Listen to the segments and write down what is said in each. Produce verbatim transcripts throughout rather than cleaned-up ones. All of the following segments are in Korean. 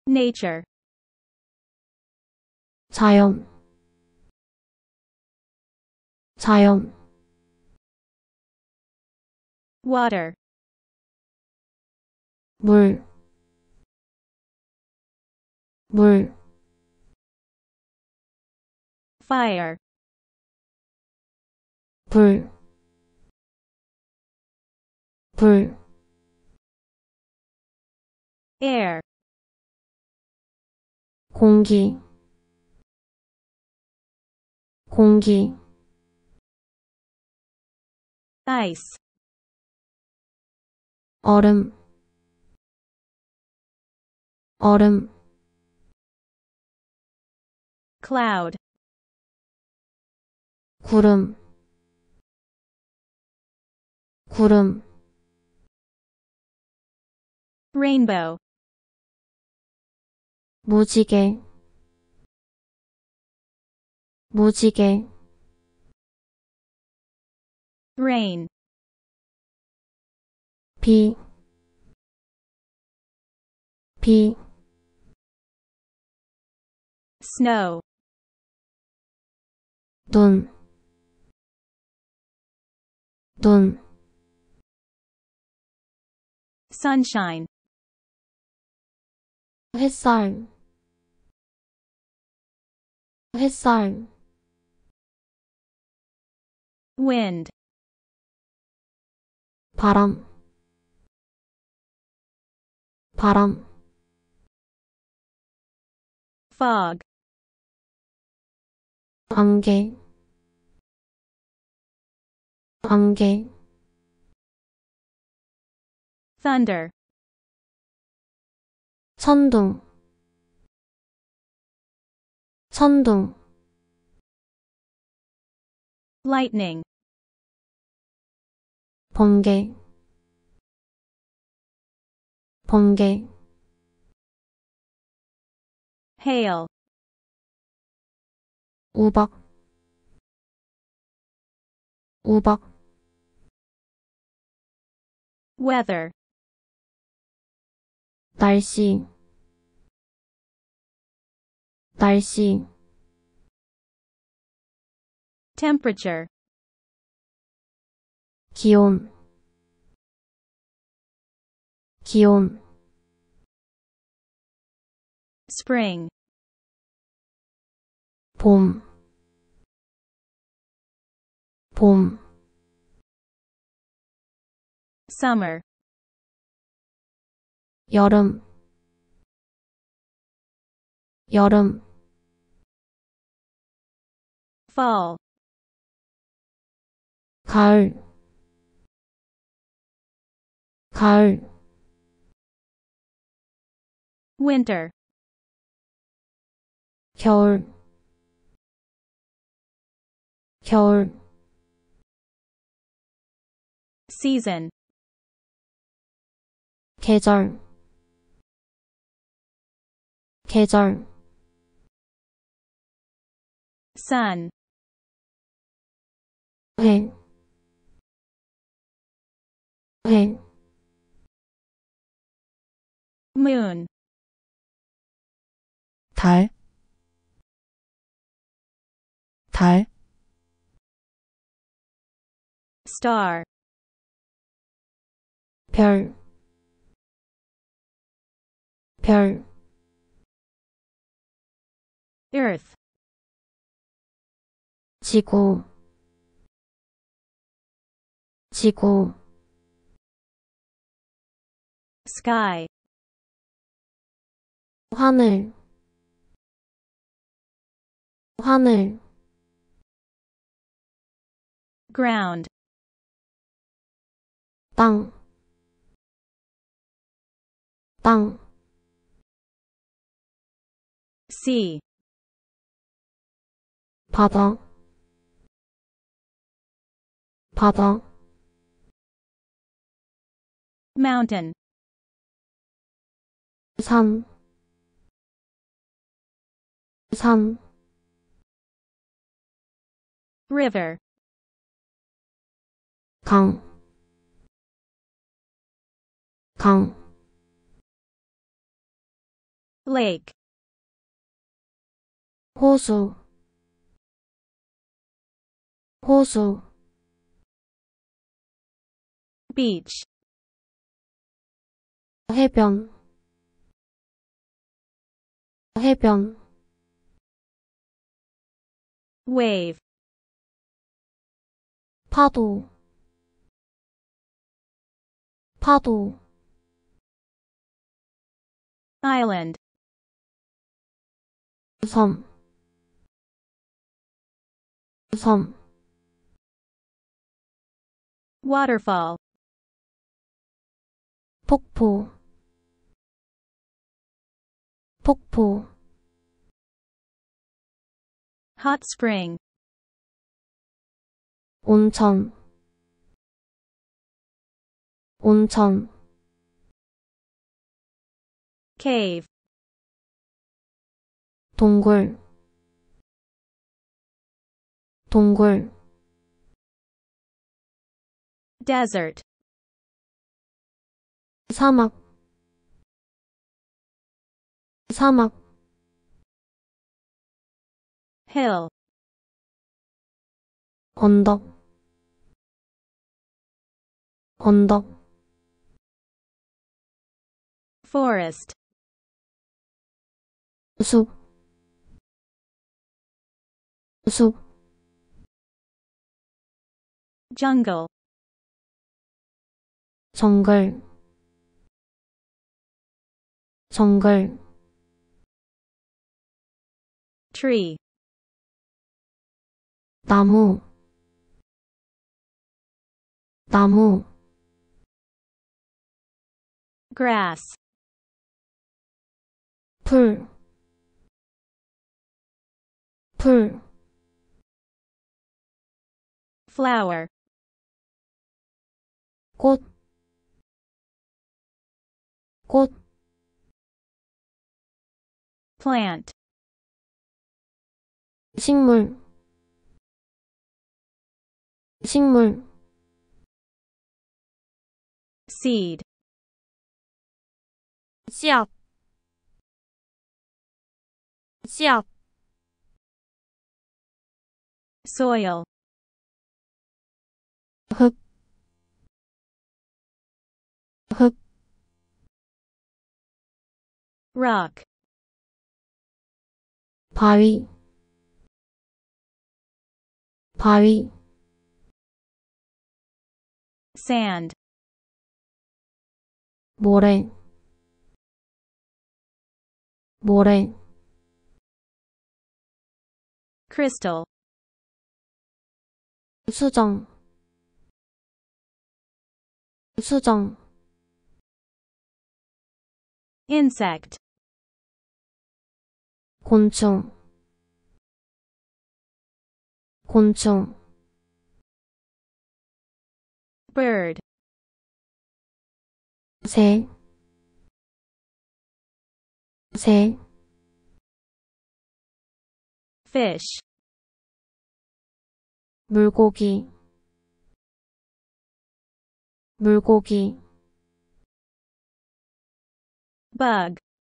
nature, 자연, 자연, water, 물, 물, fire, 불, 불, air, 공기, 공기, ice, 얼음, 얼음, cloud, 구름, 구름, rainbow, 무지개, 무지개, rain, 비, 비, snow, 눈, 눈, sunshine, 햇살, 햇살, wind, 바람, 바람, fog, 안개, 안개, thunder, 천둥, 천둥, lightning, 번개, 번개, hail, 우박, 우박, weather, 날씨, 날씨, temperature, 기온, 기온, spring, 봄, 봄, summer, 여름, 여름, fall, 가을, 가을, winter, 겨울, 겨울, season, 계절, 계절, sun, 해, 해, moon, 달, 달, star, 별, 별, earth, 지구, 지구, sky, 하늘, 하늘, ground, 땅, 땅, sea, 바다, 바다, mountain, 산, 산, river, 강, 강, lake, 호수, 호수, beach, 해변, 해변, wave, 파도, 파도, island, 섬, 섬, waterfall, 폭포, 폭포, hot spring, 온천, 온천, cave, 동굴, 동굴, desert, 사막, 사막, hill, 언덕, 언덕, forest, 숲, 숲, jungle, 정글, 정글, tree, 나무, 나무, grass, 풀, 풀, flower, 꽃, 꽃, plant, 식물, 식물, seed, 씨앗, 씨앗, soil, 흙, 흙, rock, 바위, 바위, sand, 모래, 모래, crystal, 수정, 수정, insect, 곤충, 곤충, bird, 새, 새, fish, 물고기, 물고기, bug,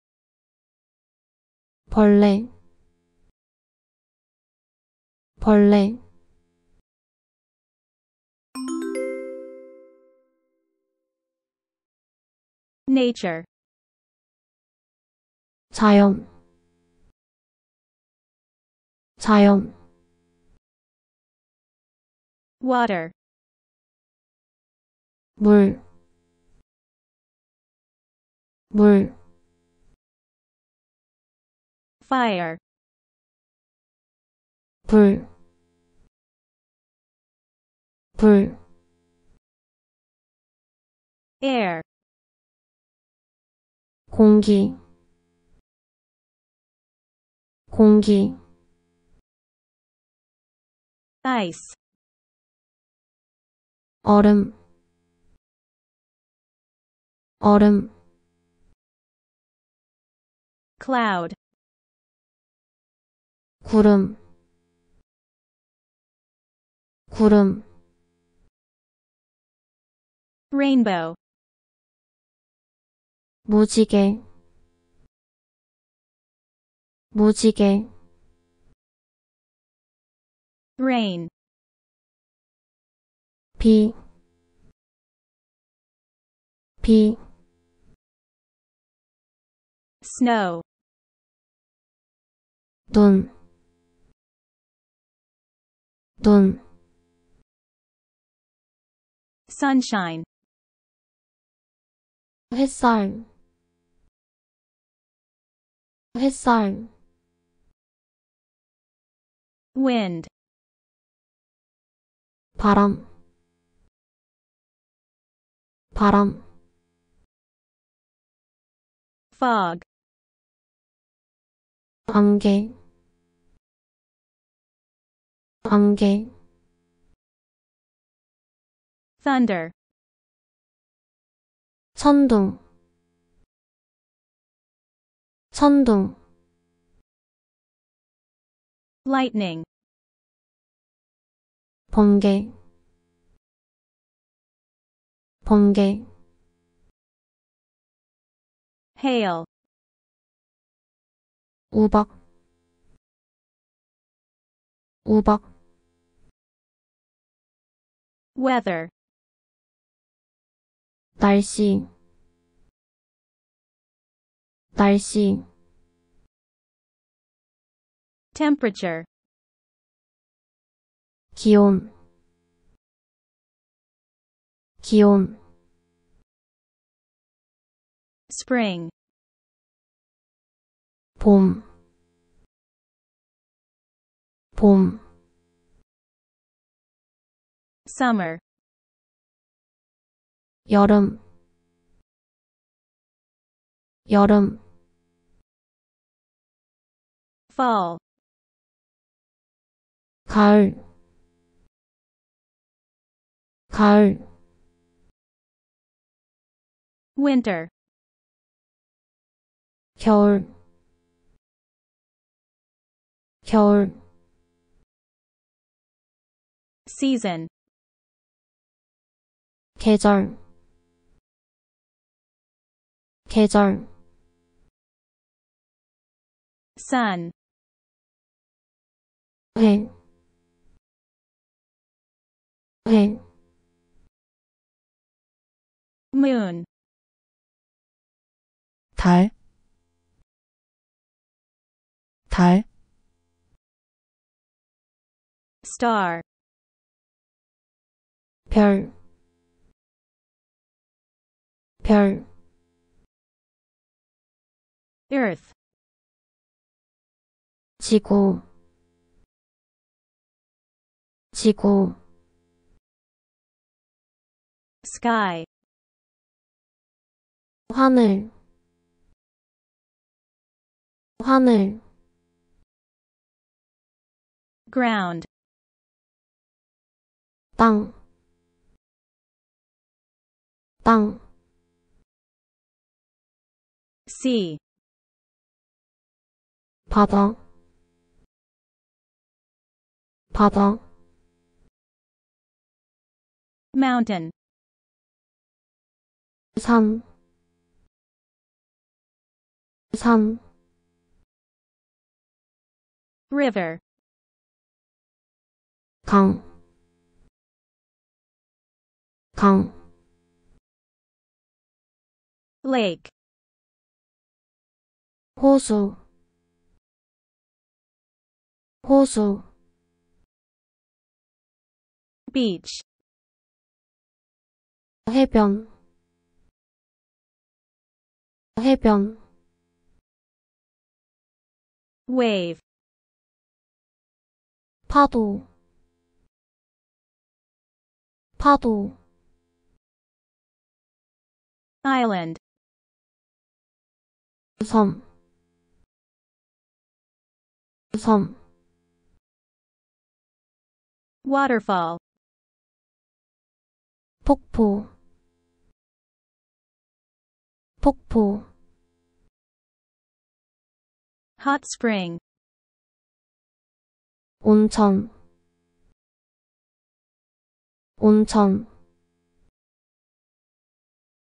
벌레, 벌레, nature, 자연, 자연, water, 물, 물, fire, 불, 불, air, 공기, 공기, ice, 얼음, 얼음, cloud, 구름, 구름, rainbow, 무지개, 무지개, rain, 비, 비, snow, 눈, 눈, sunshine, 햇살, 햇살, wind, 바람, 바람, fog, 안개, 안개, thunder, 천둥, 천둥, lightning, 번개, 번개, hail, 우박, 우박, weather, 날씨, 날씨, temperature, 기온, 기온, spring, 봄, 봄, summer, 여름, 여름, fall, 가을, 가을, winter, 겨울, 겨울, season, 계절, 계절, sun, 해, 해, moon, 달, 달, star, 별, 별, earth, 지구, 지구, sky, 하늘, 하늘, ground, 땅, 땅, sea, 바다, 바다, mountain, 산, 산, river, 강, 강, lake, 호수, 호수, beach, 해변, 해변, wave, 파도, 파도, island, 섬, 섬, waterfall, 폭포, 폭포, hot spring, 온천, 온천,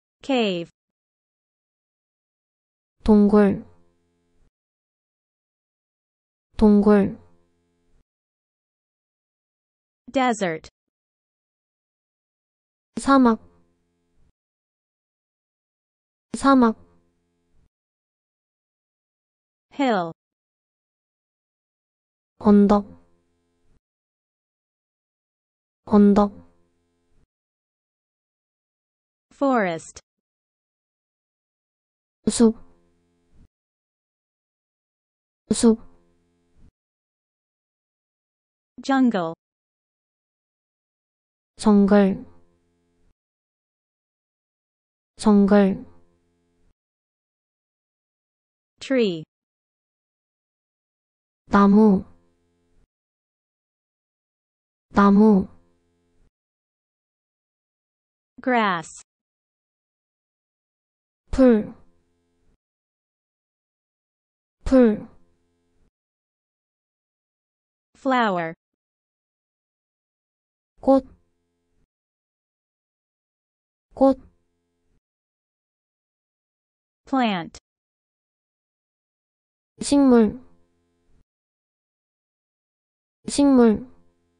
cave, 동굴, 동굴, desert, 사막, 사막, hill, 언덕, 언덕, forest, 숲, 숲, jungle, 정글, 정글, tree, 나무, 나무, grass, 풀, 풀, flower, 꽃, 꽃, plant, 식물, 식물,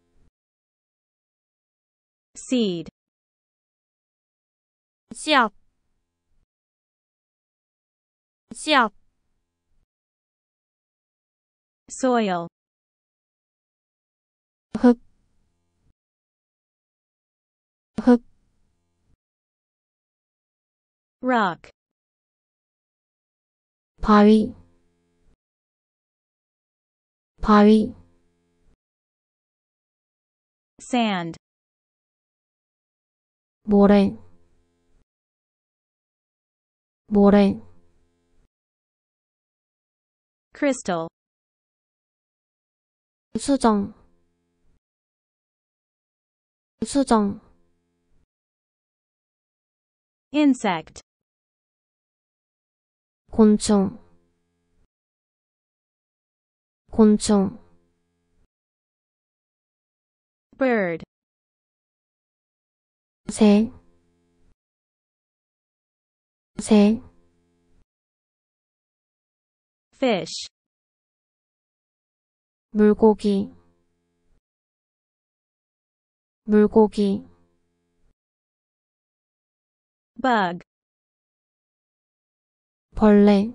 seed, 씨앗, 씨앗, soil, 흙, 흙, rock, 바위, 바위, sand, 모래, 모래, crystal, 수정, 수정, insect, 곤충, 곤충, bird, 새, 새, fish, 물고기, 물고기, bug, 벌레,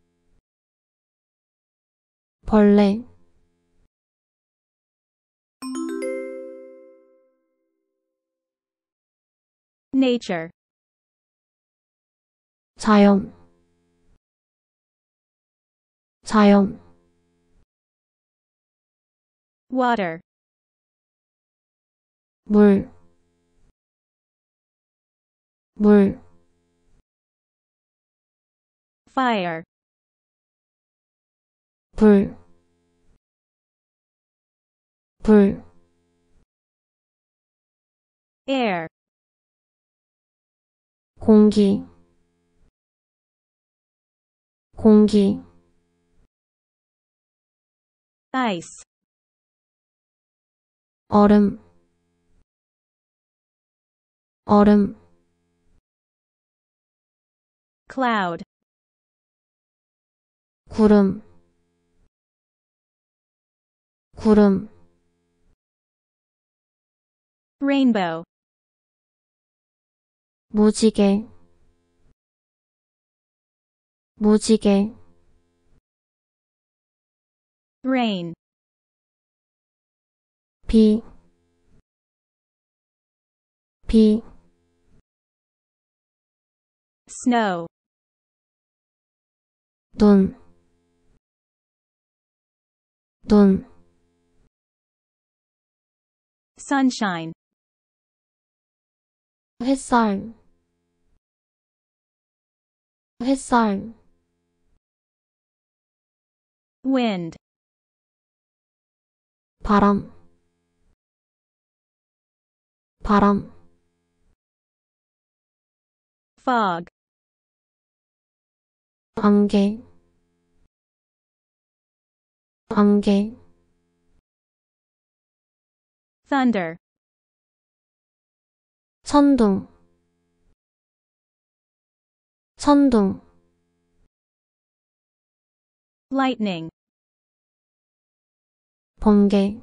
벌레, nature, 자연, 자연, water, 물, 물, fire, 불, 불, air, 공기, 공기, ice, 얼음, 얼음, cloud, 구름, 구름, rainbow, 무지개, 무지개, rain, 비, 비, snow, 눈, 눈, sunshine, 햇살, 햇살, wind, 바람, 바람, fog, 안개, 안개, thunder, 천둥, 천둥, lightning, 번개,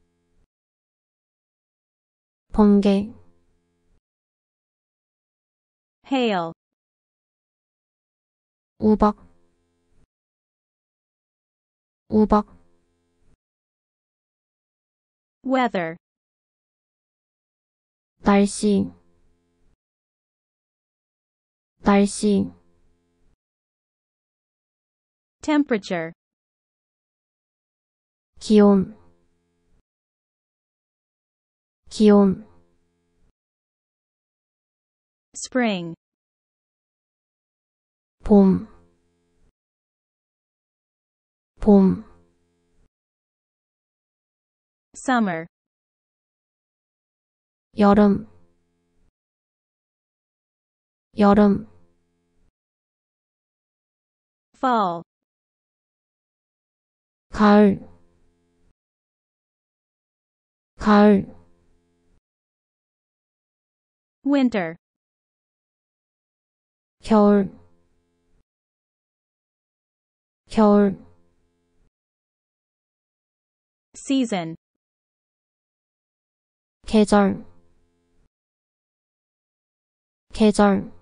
번개, hail, 우박, 우박, weather, 날씨, 날씨, temperature, 기온, 기온, spring, 봄, 봄, summer, 여름, 여름, fall, 가을, 가을, winter, 겨울, 겨울, season, 계절, 계절,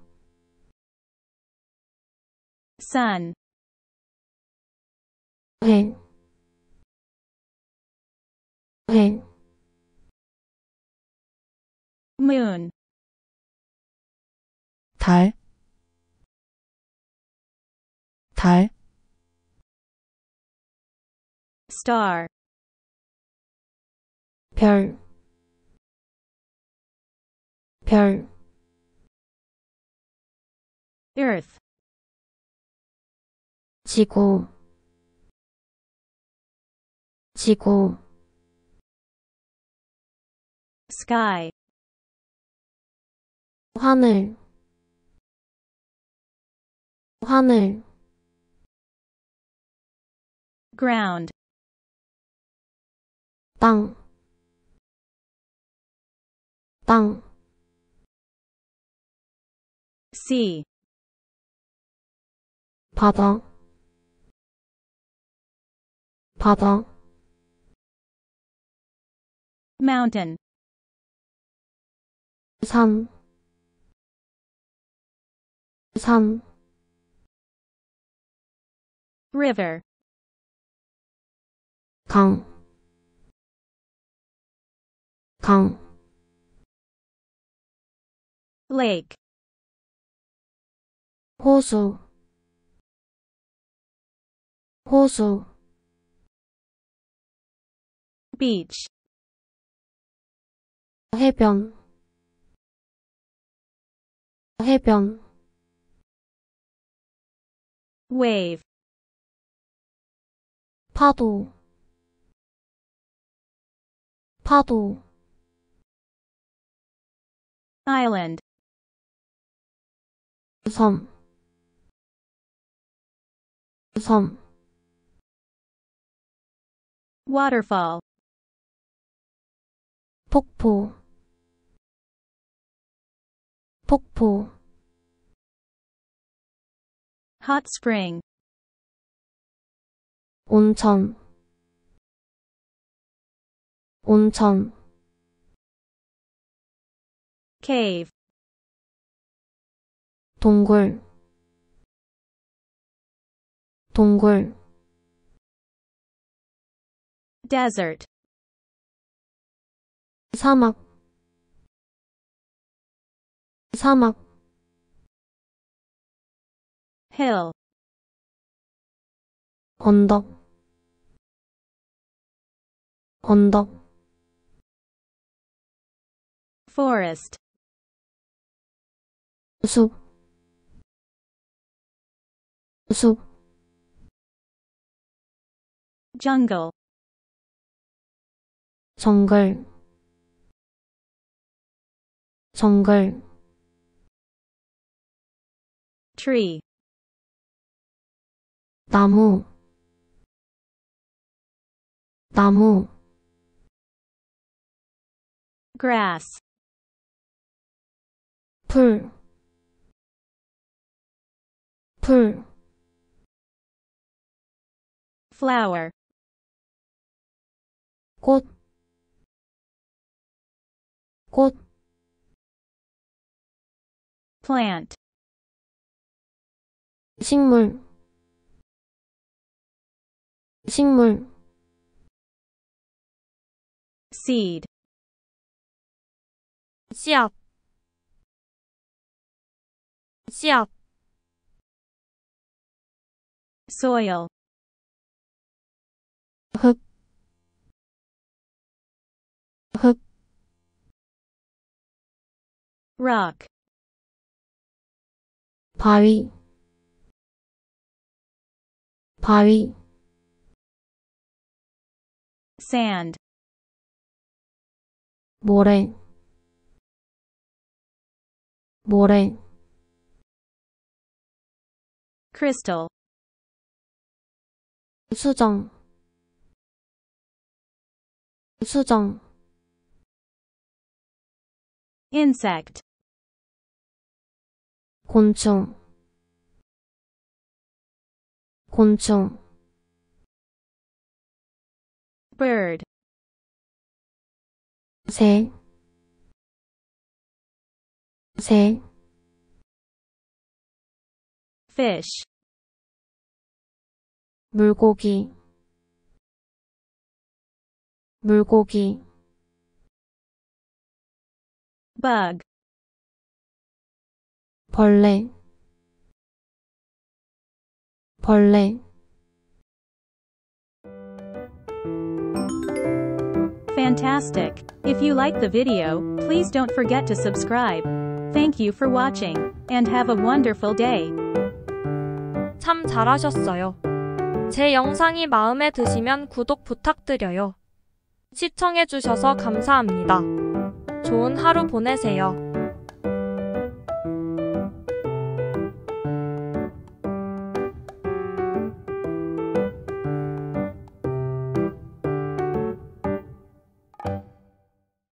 sun, 해, 해, moon, 달, 달, star, 별, 별, earth, 지구, 지구, sky, 하늘, 하늘, ground, 땅, 땅, sea, 바다, 바다, mountain, 산, 산, river, 강, 강, lake, 호수, 호수, beach, 해변, 해변, wave, 파도, 파도, island, 섬, 섬, waterfall, 폭포, 폭포, hot spring, 온천, 온천, cave, 동굴, 동굴, desert, 사막, 사막, hill, 언덕, 언덕, forest, 숲, 숲, jungle, 정글, 정글, tree, 나무, 나무, grass, 풀, 풀, flower, 꽃, 꽃, plant, 식물, 식물, seed, 씨앗, 씨앗, soil, 흙, 흙, rock, 바위, 바위, sand, 모래, 모래, crystal, 수정, 수정, insect, 곤충, 곤충, bird, 새, 새, fish, 물고기, 물고기, bug, 벌레, 벌레. Fantastic! If you like the video, please don't forget to subscribe. Thank you for watching, and have a wonderful day. 참 잘하셨어요. 제 영상이 마음에 드시면 구독 부탁드려요. 시청해주셔서 감사합니다. 좋은 하루 보내세요.